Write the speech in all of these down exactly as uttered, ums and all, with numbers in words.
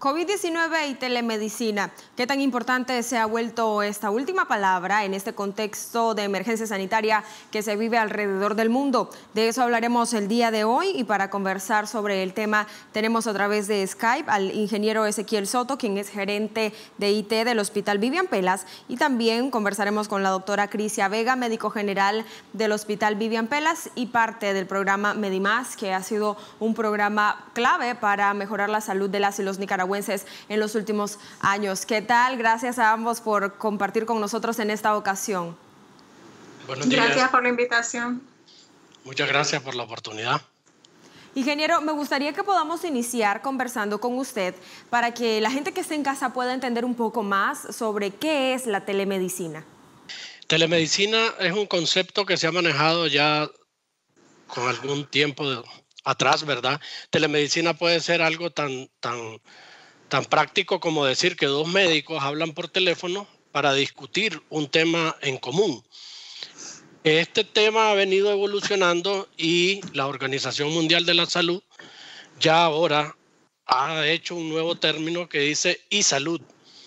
COVID diecinueve y telemedicina. ¿Qué tan importante se ha vuelto esta última palabra en este contexto de emergencia sanitaria que se vive alrededor del mundo? De eso hablaremos el día de hoy, y para conversar sobre el tema tenemos a través de Skype al ingeniero Ezequiel Soto, quien es gerente de I T del Hospital Vivian Pelas, y también conversaremos con la doctora Crisia Vega, médico general del Hospital Vivian Pelas y parte del programa Medimás, que ha sido un programa clave para mejorar la salud de las y los nicaragüenses en los últimos años. ¿Qué tal? Gracias a ambos por compartir con nosotros en esta ocasión. Buenos días. Gracias por la invitación. Muchas gracias por la oportunidad. Ingeniero, me gustaría que podamos iniciar conversando con usted para que la gente que esté en casa pueda entender un poco más sobre qué es la telemedicina. Telemedicina es un concepto que se ha manejado ya con algún tiempo de, atrás, ¿verdad? Telemedicina puede ser algo tan, tan, tan práctico como decir que dos médicos hablan por teléfono para discutir un tema en común. Este tema ha venido evolucionando y la Organización Mundial de la Salud ya ahora ha hecho un nuevo término que dice e-salud.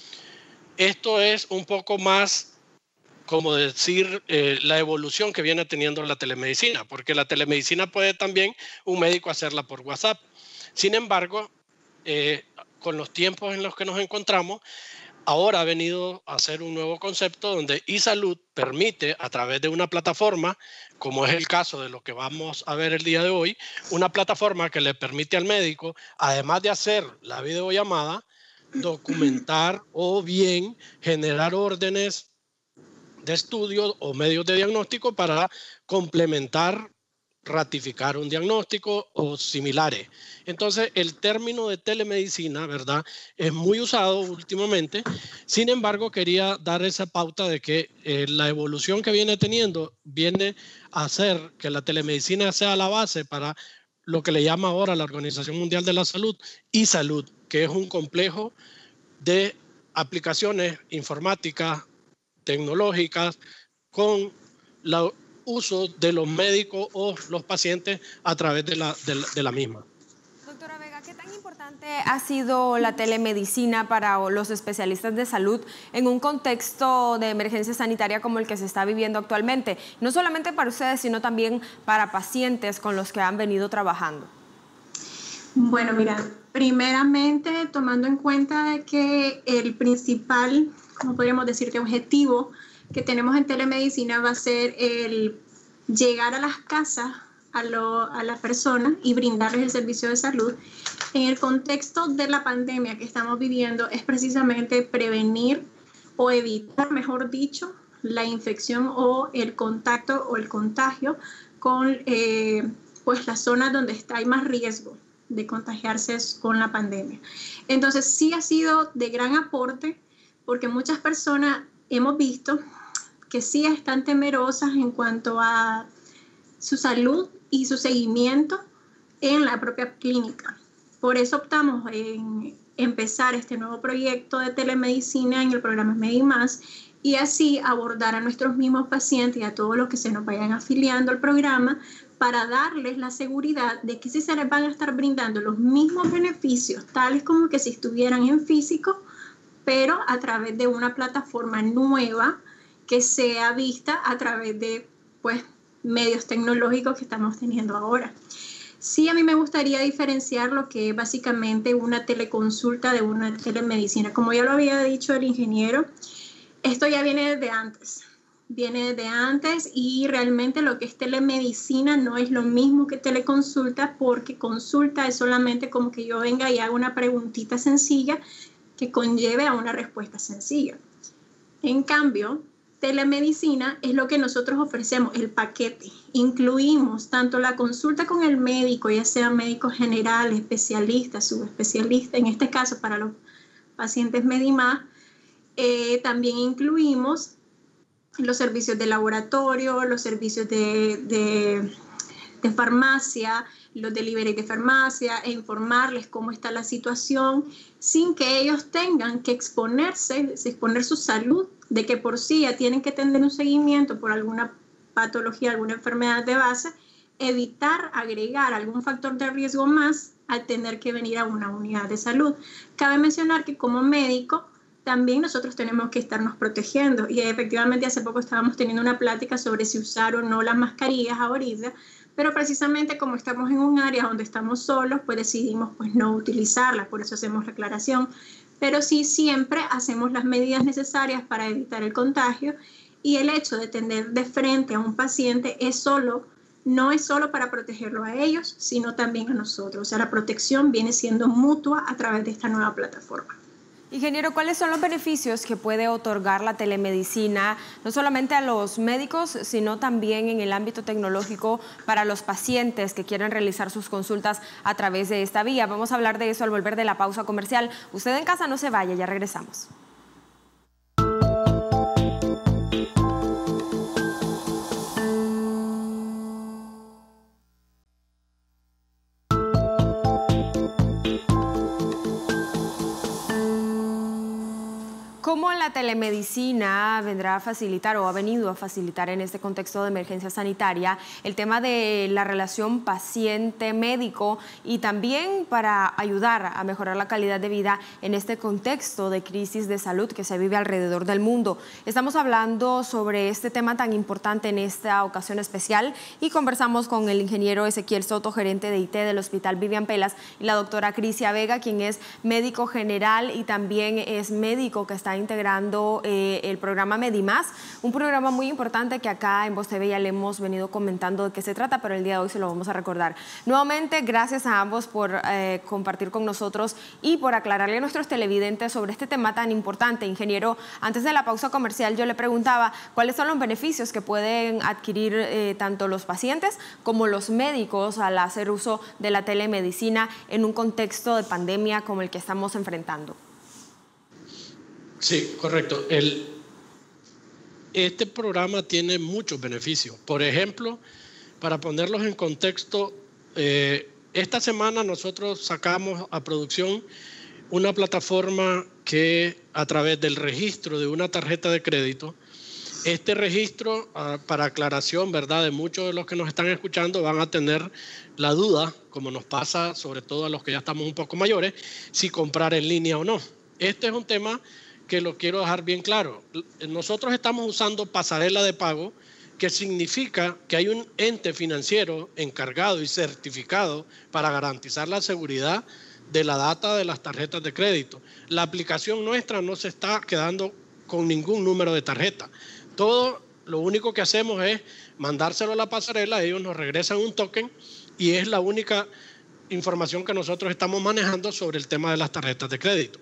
Esto es un poco más como decir eh, la evolución que viene teniendo la telemedicina, porque la telemedicina puede también un médico hacerla por WhatsApp. Sin embargo, eh, con los tiempos en los que nos encontramos, ahora ha venido a ser un nuevo concepto donde e-salud permite, a través de una plataforma, como es el caso de lo que vamos a ver el día de hoy, una plataforma que le permite al médico, además de hacer la videollamada, documentar o bien generar órdenes de estudios o medios de diagnóstico para complementar, ratificar un diagnóstico o similares. Entonces, el término de telemedicina, ¿verdad?, es muy usado últimamente. Sin embargo, quería dar esa pauta de que eh, la evolución que viene teniendo viene a hacer que la telemedicina sea la base para lo que le llama ahora la Organización Mundial de la Salud y Salud, que es un complejo de aplicaciones informáticas, tecnológicas, con el uso de los médicos o los pacientes a través de la, de la, de la misma. Doctora Vega, ¿qué tan importante ha sido la telemedicina para los especialistas de salud en un contexto de emergencia sanitaria como el que se está viviendo actualmente? No solamente para ustedes, sino también para pacientes con los que han venido trabajando. Bueno, mira, primeramente tomando en cuenta que el principal, como podríamos decir, que objetivo que tenemos en telemedicina va a ser el llegar a las casas a, lo, a las personas y brindarles el servicio de salud. En el contexto de la pandemia que estamos viviendo es precisamente prevenir o evitar, mejor dicho, la infección o el contacto o el contagio con eh, pues las zonas donde está, hay más riesgo de contagiarse con la pandemia. Entonces sí ha sido de gran aporte, porque muchas personas hemos visto que sí están temerosas en cuanto a su salud y su seguimiento en la propia clínica. Por eso optamos en empezar este nuevo proyecto de telemedicina en el programa Medimás y así abordar a nuestros mismos pacientes y a todos los que se nos vayan afiliando al programa para darles la seguridad de que sí se les van a estar brindando los mismos beneficios, tales como que si estuvieran en físico, pero a través de una plataforma nueva que sea vista a través de pues, medios tecnológicos que estamos teniendo ahora. Sí, a mí me gustaría diferenciar lo que es básicamente una teleconsulta de una telemedicina. Como ya lo había dicho el ingeniero, esto ya viene desde antes. Viene desde antes y realmente lo que es telemedicina no es lo mismo que teleconsulta, porque consulta es solamente como que yo venga y haga una preguntita sencilla que conlleve a una respuesta sencilla. En cambio, telemedicina es lo que nosotros ofrecemos, el paquete. Incluimos tanto la consulta con el médico, ya sea médico general, especialista, subespecialista, en este caso para los pacientes Medimás, eh, también incluimos los servicios de laboratorio, los servicios de, de, de farmacia, los delivery de farmacia, e informarles cómo está la situación sin que ellos tengan que exponerse, exponer su salud, de que por sí ya tienen que tener un seguimiento por alguna patología, alguna enfermedad de base, evitar agregar algún factor de riesgo más al tener que venir a una unidad de salud. Cabe mencionar que como médico también nosotros tenemos que estarnos protegiendo, y efectivamente hace poco estábamos teniendo una plática sobre si usar o no las mascarillas ahorita, pero precisamente como estamos en un área donde estamos solos, pues decidimos pues no utilizarlas, por eso hacemos la aclaración, pero sí siempre hacemos las medidas necesarias para evitar el contagio, y el hecho de tener de frente a un paciente es solo, no es solo para protegerlo a ellos, sino también a nosotros, o sea, la protección viene siendo mutua a través de esta nueva plataforma. Ingeniero, ¿cuáles son los beneficios que puede otorgar la telemedicina, no solamente a los médicos, sino también en el ámbito tecnológico para los pacientes que quieren realizar sus consultas a través de esta vía? Vamos a hablar de eso al volver de la pausa comercial. Usted en casa no se vaya, ya regresamos. ¿Cómo la telemedicina vendrá a facilitar o ha venido a facilitar en este contexto de emergencia sanitaria el tema de la relación paciente-médico y también para ayudar a mejorar la calidad de vida en este contexto de crisis de salud que se vive alrededor del mundo? Estamos hablando sobre este tema tan importante en esta ocasión especial y conversamos con el ingeniero Ezequiel Soto, gerente de I T del Hospital Vivian Pelas, y la doctora Crisia Vega, quien es médico general y también es médico que está integrando eh, el programa Medimás, un programa muy importante que acá en Voz T V ya le hemos venido comentando de qué se trata, pero el día de hoy se lo vamos a recordar. Nuevamente, gracias a ambos por eh, compartir con nosotros y por aclararle a nuestros televidentes sobre este tema tan importante. Ingeniero, antes de la pausa comercial yo le preguntaba cuáles son los beneficios que pueden adquirir eh, tanto los pacientes como los médicos al hacer uso de la telemedicina en un contexto de pandemia como el que estamos enfrentando. Sí, correcto. El, este programa tiene muchos beneficios. Por ejemplo, para ponerlos en contexto, eh, esta semana nosotros sacamos a producción una plataforma que a través del registro de una tarjeta de crédito, este registro, uh, para aclaración, ¿verdad?, de muchos de los que nos están escuchando van a tener la duda, como nos pasa sobre todo a los que ya estamos un poco mayores, si comprar en línea o no. Este es un tema que lo quiero dejar bien claro. Nosotros estamos usando pasarela de pago, que significa que hay un ente financiero encargado y certificado para garantizar la seguridad de la data de las tarjetas de crédito. La aplicación nuestra no se está quedando con ningún número de tarjeta. Todo lo único que hacemos es mandárselo a la pasarela, ellos nos regresan un token y es la única información que nosotros estamos manejando sobre el tema de las tarjetas de crédito.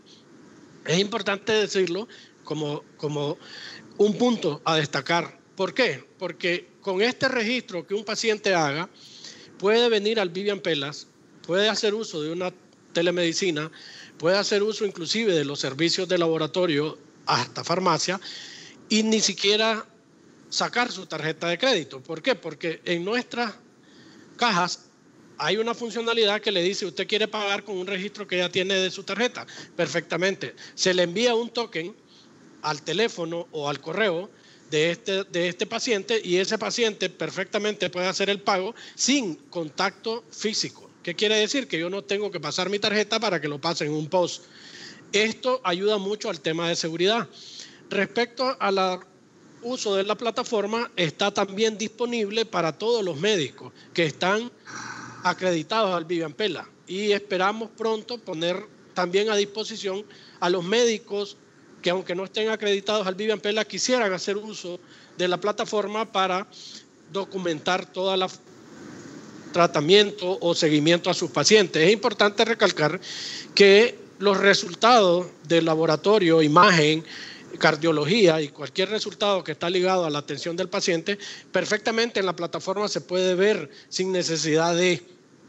Es importante decirlo como, como un punto a destacar. ¿Por qué? Porque con este registro que un paciente haga, puede venir al Vivian Pelas, puede hacer uso de una telemedicina, puede hacer uso inclusive de los servicios de laboratorio hasta farmacia y ni siquiera sacar su tarjeta de crédito. ¿Por qué? Porque en nuestras cajas hay una funcionalidad que le dice, usted quiere pagar con un registro que ya tiene de su tarjeta. Perfectamente. Se le envía un token al teléfono o al correo de este, de este paciente y ese paciente perfectamente puede hacer el pago sin contacto físico. ¿Qué quiere decir? Que yo no tengo que pasar mi tarjeta para que lo pase en un post. Esto ayuda mucho al tema de seguridad. Respecto al uso de la plataforma, está también disponible para todos los médicos que están acreditados al Vivian Pelas y esperamos pronto poner también a disposición a los médicos que, aunque no estén acreditados al Vivian Pelas, quisieran hacer uso de la plataforma para documentar todo el tratamiento o seguimiento a sus pacientes. Es importante recalcar que los resultados del laboratorio, imagen, cardiología y cualquier resultado que está ligado a la atención del paciente, perfectamente en la plataforma se puede ver sin necesidad de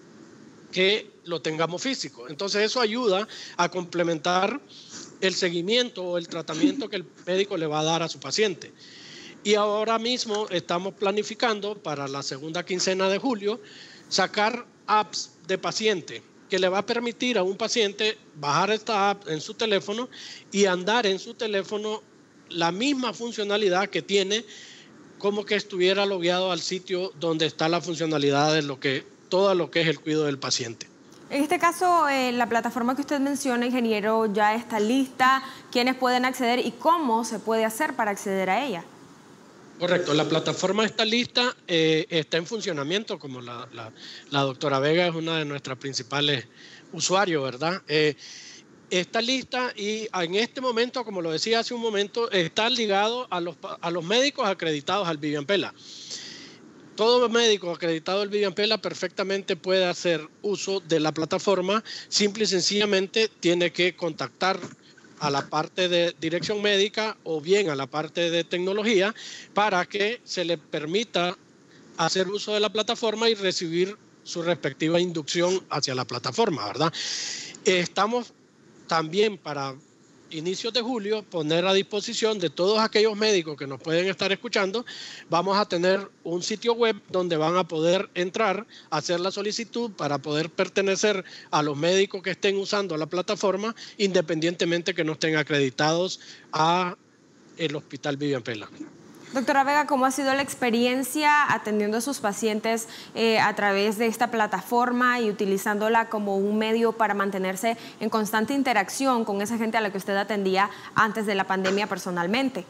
que lo tengamos físico. Entonces eso ayuda a complementar el seguimiento o el tratamiento que el médico le va a dar a su paciente. Y ahora mismo estamos planificando para la segunda quincena de julio sacar apps de paciente que le va a permitir a un paciente bajar esta app en su teléfono y andar en su teléfono la misma funcionalidad que tiene como que estuviera logueado al sitio donde está la funcionalidad de lo que, todo lo que es el cuidado del paciente. En este caso, eh, la plataforma que usted menciona, ingeniero, ya está lista. ¿Quiénes pueden acceder y cómo se puede hacer para acceder a ella? Correcto, la plataforma está lista, eh, está en funcionamiento, como la, la, la doctora Vega es una de nuestras principales usuarios, ¿verdad? Eh, está lista y en este momento, como lo decía hace un momento, está ligado a los, a los médicos acreditados al Vivian Pela. Todo médico acreditado al Vivian Pela perfectamente puede hacer uso de la plataforma, simple y sencillamente tiene que contactar a la parte de dirección médica o bien a la parte de tecnología para que se le permita hacer uso de la plataforma y recibir su respectiva inducción hacia la plataforma, ¿verdad? Estamos también para inicios de julio poner a disposición de todos aquellos médicos que nos pueden estar escuchando, vamos a tener un sitio web donde van a poder entrar, hacer la solicitud para poder pertenecer a los médicos que estén usando la plataforma, independientemente que no estén acreditados a el Hospital Vivian Pela. Doctora Vega, ¿cómo ha sido la experiencia atendiendo a sus pacientes eh, a través de esta plataforma y utilizándola como un medio para mantenerse en constante interacción con esa gente a la que usted atendía antes de la pandemia personalmente?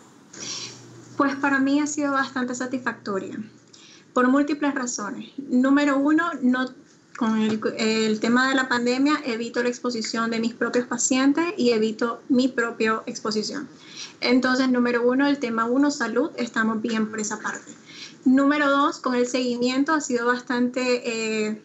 Pues para mí ha sido bastante satisfactoria, por múltiples razones. Número uno, no, con el, el tema de la pandemia evito la exposición de mis propios pacientes y evito mi propia exposición. Entonces, número uno, el tema uno, salud, estamos bien por esa parte. Número dos, con el seguimiento ha sido bastante eh,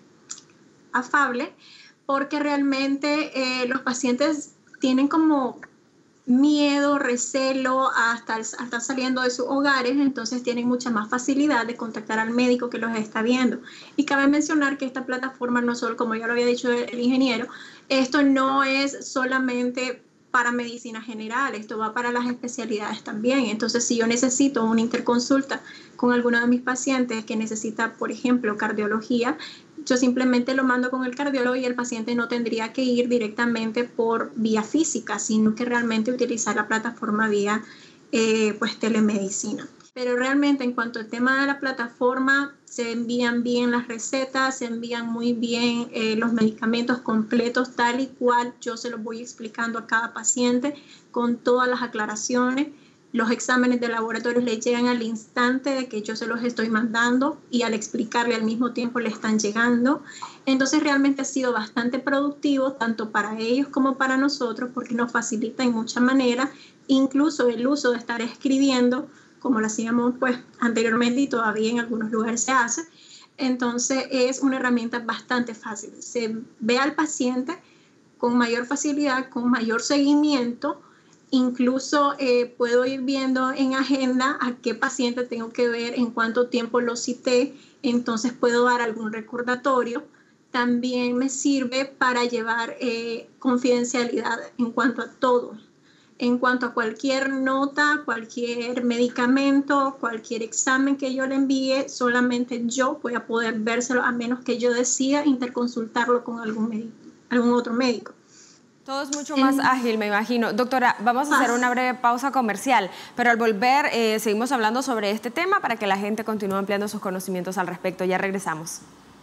afable porque realmente eh, los pacientes tienen como miedo, recelo hasta, hasta saliendo de sus hogares, entonces tienen mucha más facilidad de contactar al médico que los está viendo. Y cabe mencionar que esta plataforma no solo, como ya lo había dicho el, el ingeniero, esto no es solamente para medicina general, esto va para las especialidades también. Entonces, si yo necesito una interconsulta con alguno de mis pacientes que necesita, por ejemplo, cardiología, yo simplemente lo mando con el cardiólogo y el paciente no tendría que ir directamente por vía física, sino que realmente utilizar la plataforma vía eh, pues, telemedicina. Pero realmente en cuanto al tema de la plataforma, se envían bien las recetas, se envían muy bien eh, los medicamentos completos, tal y cual yo se los voy explicando a cada paciente con todas las aclaraciones. Los exámenes de laboratorio le llegan al instante de que yo se los estoy mandando y al explicarle al mismo tiempo le están llegando. Entonces realmente ha sido bastante productivo tanto para ellos como para nosotros porque nos facilita en mucha manera, incluso el uso de estar escribiendo como lo hacíamos pues anteriormente y todavía en algunos lugares se hace. Entonces es una herramienta bastante fácil. Se ve al paciente con mayor facilidad, con mayor seguimiento. Incluso eh, puedo ir viendo en agenda a qué paciente tengo que ver, en cuánto tiempo lo cité, entonces puedo dar algún recordatorio. También me sirve para llevar eh, confidencialidad en cuanto a todo. En cuanto a cualquier nota, cualquier medicamento, cualquier examen que yo le envíe, solamente yo voy a poder vérselo a menos que yo decida interconsultarlo con algún, médico, algún otro médico. Todo es mucho más ágil, me imagino. Doctora, vamos a hacer una breve pausa comercial, pero al volver eh, seguimos hablando sobre este tema para que la gente continúe ampliando sus conocimientos al respecto. Ya regresamos.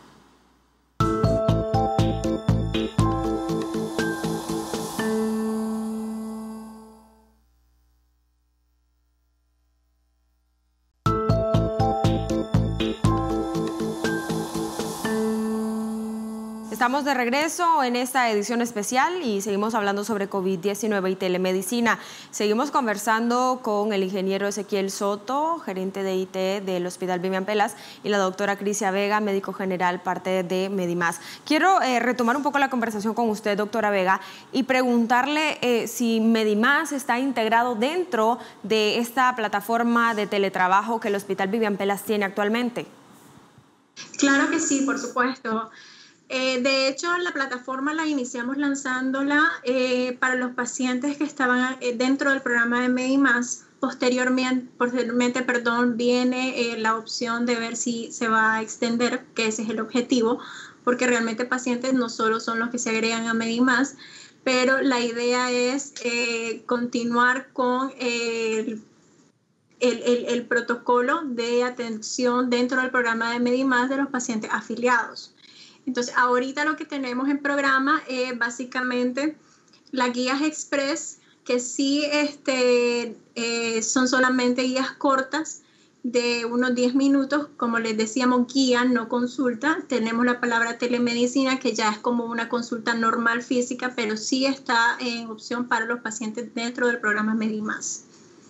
Estamos de regreso en esta edición especial y seguimos hablando sobre COVID diecinueve y telemedicina. Seguimos conversando con el ingeniero Ezequiel Soto, gerente de I T del Hospital Vivian Pelas, y la doctora Crisia Vega, médico general, parte de Medimás. Quiero eh, retomar un poco la conversación con usted, doctora Vega, y preguntarle eh, si Medimás está integrado dentro de esta plataforma de teletrabajo que el Hospital Vivian Pelas tiene actualmente. Claro que sí, por supuesto. Eh, de hecho, la plataforma la iniciamos lanzándola eh, para los pacientes que estaban eh, dentro del programa de Medimás. Posteriormente, posteriormente perdón, viene eh, la opción de ver si se va a extender, que ese es el objetivo, porque realmente pacientes no solo son los que se agregan a Medimás, pero la idea es eh, continuar con el El, el, el protocolo de atención dentro del programa de Medimás de los pacientes afiliados. Entonces, ahorita lo que tenemos en programa es básicamente las guías express, que sí este, eh, son solamente guías cortas de unos diez minutos, como les decíamos, guía, no consulta. Tenemos la palabra telemedicina, que ya es como una consulta normal física, pero sí está en opción para los pacientes dentro del programa Medimás.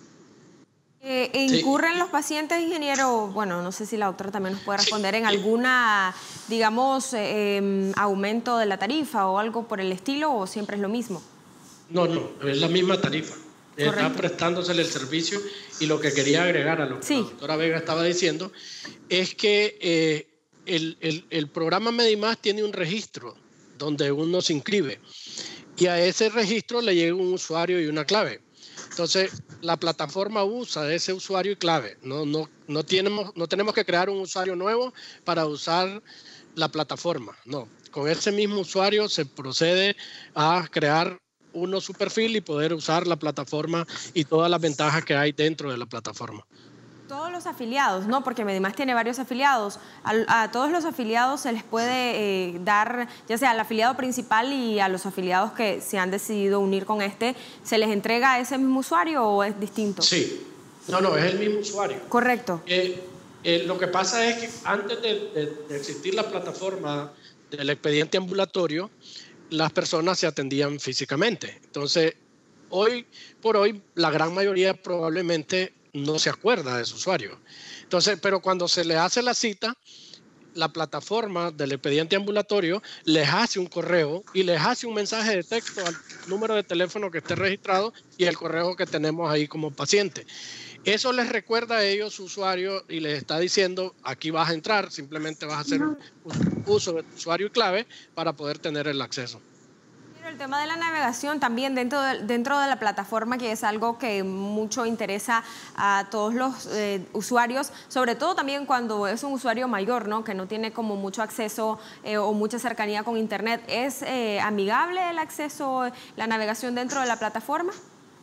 Eh, ¿Incurren sí. los pacientes, ingeniero? Bueno, no sé si la doctora también nos puede responder, en alguna, digamos, eh, aumento de la tarifa o algo por el estilo, o siempre es lo mismo? No, no, es la misma tarifa. Correcto. Está prestándosele el servicio, y lo que quería agregar a lo que sí. la doctora Vega estaba diciendo es que eh, el, el, el programa Medimás tiene un registro donde uno se inscribe, y a ese registro le llega un usuario y una clave. Entonces, la plataforma usa ese usuario y clave. No, no, no, tenemos, no tenemos que crear un usuario nuevo para usar la plataforma. No, con ese mismo usuario se procede a crear uno su perfil y poder usar la plataforma y todas las ventajas que hay dentro de la plataforma. Todos los afiliados, ¿no? Porque Medimás tiene varios afiliados. A, a todos los afiliados se les puede eh, dar, ya sea al afiliado principal y a los afiliados que se han decidido unir con este, ¿se les entrega ese mismo usuario o es distinto? Sí, no, no, es el mismo usuario. Correcto. Eh, eh, lo que pasa es que antes de, de, de existir la plataforma del expediente ambulatorio, las personas se atendían físicamente. Entonces, hoy por hoy, la gran mayoría probablemente no se acuerda de su usuario. Entonces, pero cuando se le hace la cita, la plataforma del expediente ambulatorio les hace un correo y les hace un mensaje de texto al número de teléfono que esté registrado y el correo que tenemos ahí como paciente. Eso les recuerda a ellos su usuario y les está diciendo, aquí vas a entrar, simplemente vas a hacer un uso de tu usuario y clave para poder tener el acceso. El tema de la navegación también dentro de, dentro de la plataforma, que es algo que mucho interesa a todos los eh, usuarios, sobre todo también cuando es un usuario mayor, ¿no? Que no tiene como mucho acceso eh, o mucha cercanía con internet. ¿Es eh, amigable el acceso, la navegación dentro de la plataforma?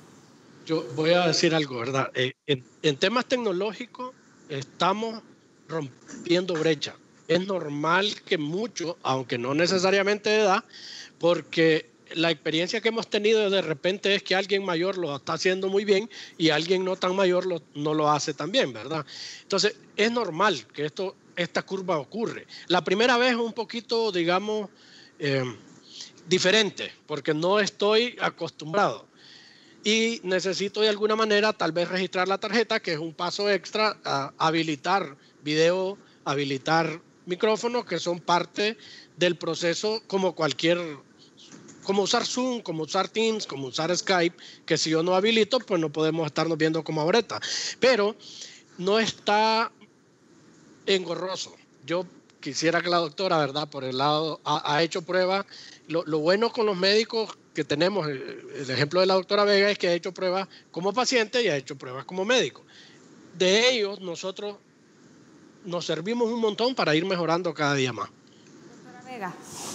Yo voy a decir algo, ¿verdad? Eh, en, en temas tecnológicos estamos rompiendo brecha. Es normal que muchos, aunque no necesariamente de edad, porque la experiencia que hemos tenido de repente es que alguien mayor lo está haciendo muy bien y alguien no tan mayor lo, no lo hace tan bien, ¿verdad? Entonces, es normal que esto, esta curva ocurre. La primera vez es un poquito, digamos, eh, diferente, porque no estoy acostumbrado. Y necesito de alguna manera tal vez registrar la tarjeta, que es un paso extra, a habilitar video, habilitar micrófono, que son parte del proceso como cualquier, como usar Zoom, como usar Teams, como usar Skype, que si yo no habilito, pues no podemos estarnos viendo como ahorita. Pero no está engorroso. Yo quisiera que la doctora, ¿verdad? Por el lado, ha, ha hecho pruebas. Lo, lo bueno con los médicos que tenemos, el, el ejemplo de la doctora Vega, es que ha hecho pruebas como paciente y ha hecho pruebas como médico. De ellos, nosotros nos servimos un montón para ir mejorando cada día más. Doctora Vega.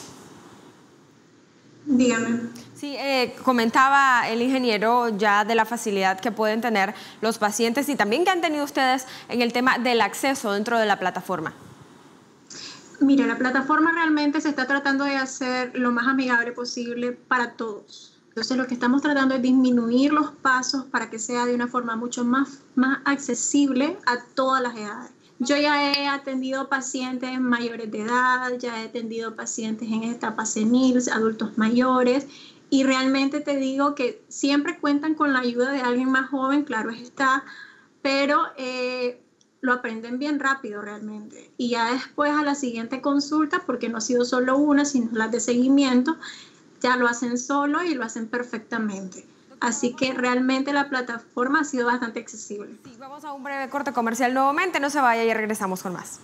Dígame. Sí, eh, comentaba el ingeniero ya de la facilidad que pueden tener los pacientes y también que han tenido ustedes en el tema del acceso dentro de la plataforma. Mira, la plataforma realmente se está tratando de hacer lo más amigable posible para todos. Entonces, lo que estamos tratando es disminuir los pasos para que sea de una forma mucho más, más accesible a todas las edades. Yo ya he atendido pacientes mayores de edad, ya he atendido pacientes en etapa senil, adultos mayores, y realmente te digo que siempre cuentan con la ayuda de alguien más joven, claro está, pero eh, lo aprenden bien rápido realmente. Y ya después a la siguiente consulta, porque no ha sido solo una, sino las de seguimiento, ya lo hacen solo y lo hacen perfectamente. Así que realmente la plataforma ha sido bastante accesible. Sí, vamos a un breve corte comercial nuevamente, no se vaya y regresamos con más.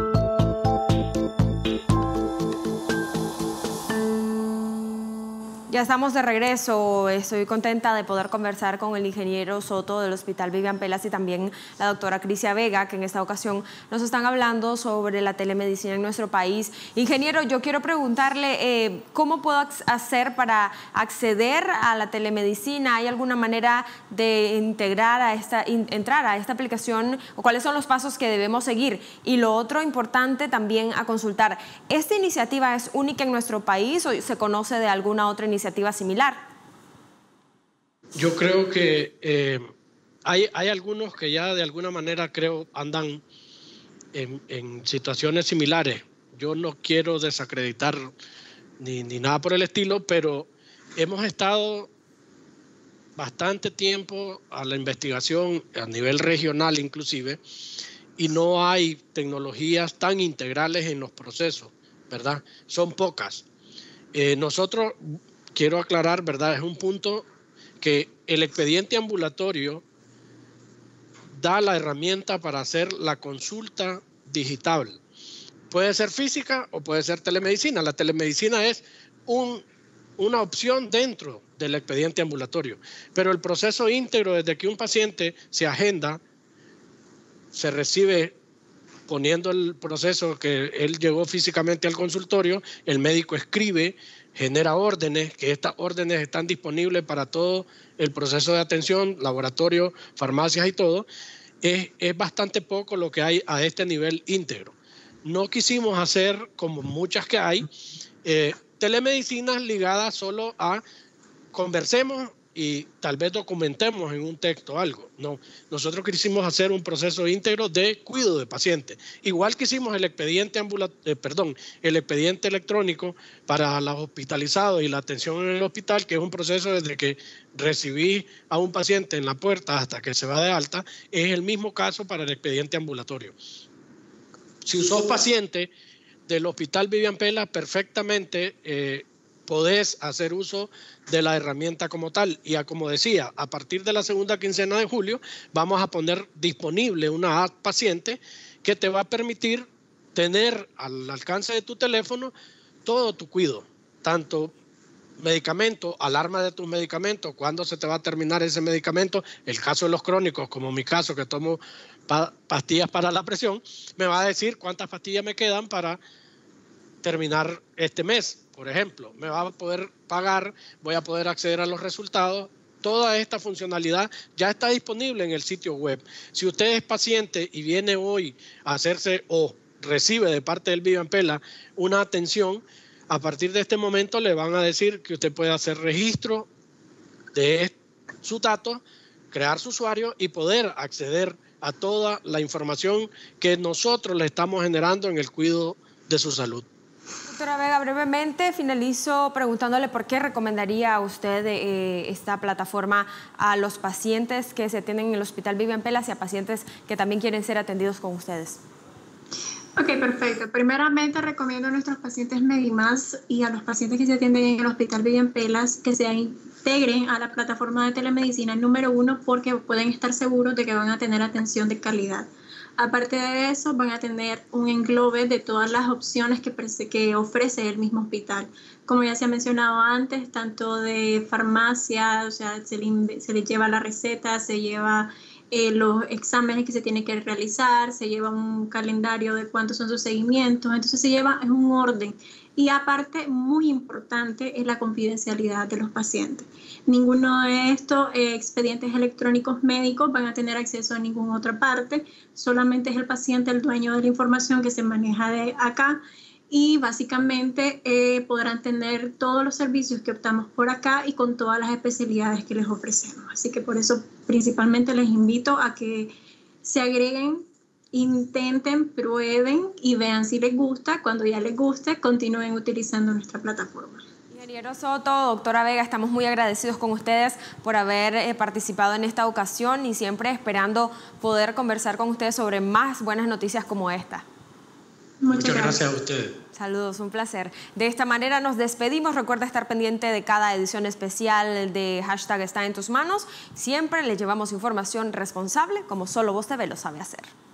Ya Ya estamos de regreso. Estoy contenta de poder conversar con el ingeniero Soto del Hospital Vivian Pelas y también la doctora Crisia Vega, que en esta ocasión nos están hablando sobre la telemedicina en nuestro país. Ingeniero, yo quiero preguntarle eh, ¿cómo puedo hacer para acceder a la telemedicina? ¿Hay alguna manera de integrar a esta, in, entrar a esta aplicación o cuáles son los pasos que debemos seguir? Y lo otro importante también a consultar, ¿esta iniciativa es única en nuestro país o se conoce de alguna otra iniciativa similar? Yo creo que eh, hay, hay algunos que ya de alguna manera creo andan en, en situaciones similares. Yo no quiero desacreditar ni, ni nada por el estilo, pero hemos estado bastante tiempo a la investigación a nivel regional inclusive, y no hay tecnologías tan integrales en los procesos, ¿verdad? Son pocas. Eh, nosotros, quiero aclarar, ¿verdad? Es un punto que el expediente ambulatorio da la herramienta para hacer la consulta digital. Puede ser física o puede ser telemedicina. La telemedicina es un, una opción dentro del expediente ambulatorio, pero el proceso íntegro desde que un paciente se agenda, se recibe poniendo el proceso que él llegó físicamente al consultorio, el médico escribe, genera órdenes, que estas órdenes están disponibles para todo el proceso de atención, laboratorio, farmacias y todo. Es, es bastante poco lo que hay a este nivel íntegro. No quisimos hacer, como muchas que hay, eh, telemedicinas ligadas solo a conversemos y tal vez documentemos en un texto algo. No, nosotros quisimos hacer un proceso íntegro de cuidado de paciente. Igual que hicimos el expediente ambulat eh, perdón, el expediente electrónico para los hospitalizados y la atención en el hospital, que es un proceso desde que recibí a un paciente en la puerta hasta que se va de alta, es el mismo caso para el expediente ambulatorio. Si sos paciente del Hospital Vivian Pelas, perfectamente eh, podés hacer uso de la herramienta como tal. Y a, como decía, a partir de la segunda quincena de julio vamos a poner disponible una app paciente que te va a permitir tener al alcance de tu teléfono todo tu cuidado, tanto medicamento, alarma de tus medicamentos, cuándo se te va a terminar ese medicamento, el caso de los crónicos, como mi caso que tomo pa pastillas para la presión, me va a decir cuántas pastillas me quedan para terminar este mes, por ejemplo. Me va a poder pagar, voy a poder acceder a los resultados. Toda esta funcionalidad ya está disponible en el sitio web. Si usted es paciente y viene hoy a hacerse o recibe de parte del Vivian Pelas una atención, a partir de este momento le van a decir que usted puede hacer registro de sus datos, crear su usuario y poder acceder a toda la información que nosotros le estamos generando en el cuidado de su salud. Doctora Vega, brevemente finalizo preguntándole por qué recomendaría a usted eh, esta plataforma a los pacientes que se atienden en el Hospital Vivian Pelas y a pacientes que también quieren ser atendidos con ustedes. Ok, perfecto. Primeramente recomiendo a nuestros pacientes Medimás y a los pacientes que se atienden en el Hospital Vivian Pelas que se integren a la plataforma de telemedicina número uno porque pueden estar seguros de que van a tener atención de calidad. Aparte de eso, van a tener un englobe de todas las opciones que, que ofrece el mismo hospital. Como ya se ha mencionado antes, tanto de farmacia, o sea, se le, se le lleva la receta, se lleva eh, los exámenes que se tienen que realizar, se lleva un calendario de cuántos son sus seguimientos, entonces se lleva en un orden. Y aparte, muy importante, es la confidencialidad de los pacientes. Ninguno de estos eh, expedientes electrónicos médicos van a tener acceso a ninguna otra parte, solamente es el paciente el dueño de la información que se maneja de acá y básicamente eh, podrán tener todos los servicios que optamos por acá y con todas las especialidades que les ofrecemos. Así que por eso principalmente les invito a que se agreguen, intenten, prueben y vean si les gusta. Cuando ya les guste, continúen utilizando nuestra plataforma. Ingeniero Soto, doctora Vega, estamos muy agradecidos con ustedes por haber eh, participado en esta ocasión y siempre esperando poder conversar con ustedes sobre más buenas noticias como esta. Muchas, Muchas gracias. gracias a ustedes. Saludos, un placer. De esta manera nos despedimos. Recuerda estar pendiente de cada edición especial de Hashtag Está en tus manos. Siempre le llevamos información responsable como solo Voz T V lo sabe hacer.